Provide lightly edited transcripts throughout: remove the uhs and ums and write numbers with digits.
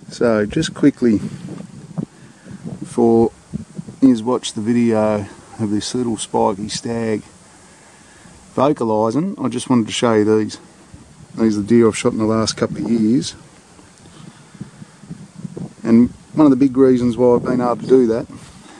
So just quickly, before you watch the video of this little spiky stag vocalising, I just wanted to show you these. These are the deer I've shot in the last couple of years. And one of the big reasons why I've been able to do that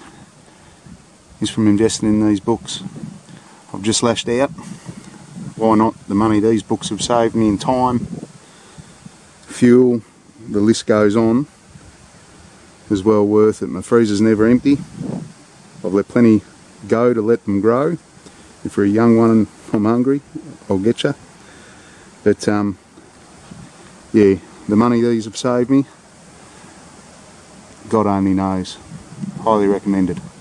is from investing in these books. I've just lashed out. Why not? The money these books have saved me in time, fuel, the list goes on, is well worth it. My freezer's never empty. I've let plenty go to let them grow. If you're a young one and I'm hungry, I'll get you. But yeah, the money these have saved me, God only knows. Highly recommended.